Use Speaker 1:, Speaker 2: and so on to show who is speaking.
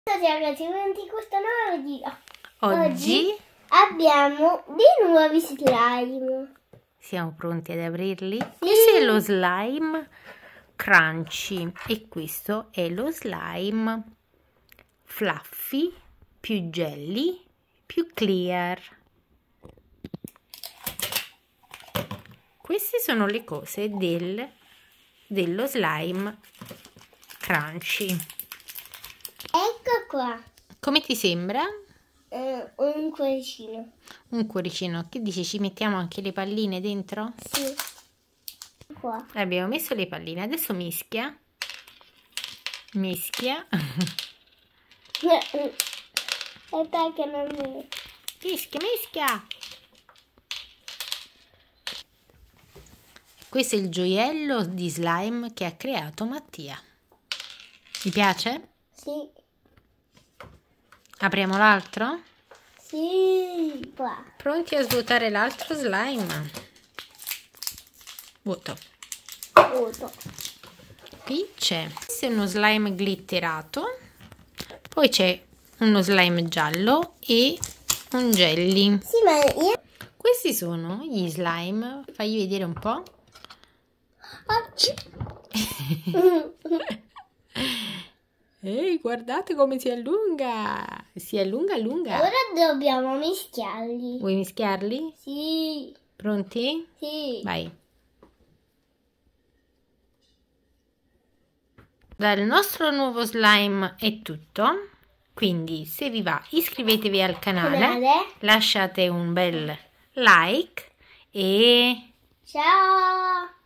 Speaker 1: Ciao ragazzi, benvenuti in questo nuovo video.
Speaker 2: Oggi
Speaker 1: abbiamo dei nuovi slime.
Speaker 2: siamo pronti ad aprirli.
Speaker 1: Sì.
Speaker 2: Questo è lo slime crunchy e questo è lo slime fluffy, più jelly, più clear. Queste sono le cose dello slime crunchy.
Speaker 1: Ecco qua.
Speaker 2: Come ti sembra?
Speaker 1: Un cuoricino.
Speaker 2: Un cuoricino. Che dici? Ci mettiamo anche le palline dentro?
Speaker 1: Sì. Qua.
Speaker 2: Abbiamo messo le palline. Adesso mischia. Mischia.
Speaker 1: Aspetta che non mi...
Speaker 2: Mischia, mischia. Questo è il gioiello di slime che ha creato Mattia. Ti piace?
Speaker 1: Sì.
Speaker 2: Apriamo l'altro?
Speaker 1: Sì. Qua.
Speaker 2: Pronti a svuotare l'altro slime? Vuoto.
Speaker 1: Vuoto.
Speaker 2: Qui c'è. Questo è uno slime glitterato. Poi c'è uno slime giallo e un jelly.
Speaker 1: Sì, ma io...
Speaker 2: Questi sono gli slime. Fagli vedere un po'. Ehi, guardate come si allunga. Si allunga, allunga.
Speaker 1: Ora dobbiamo mischiarli.
Speaker 2: Vuoi mischiarli?
Speaker 1: Sì.
Speaker 2: Pronti?
Speaker 1: Sì.
Speaker 2: Vai. Dal nostro nuovo slime è tutto. Quindi se vi va iscrivetevi al canale. Lasciate un bel like e
Speaker 1: Ciao.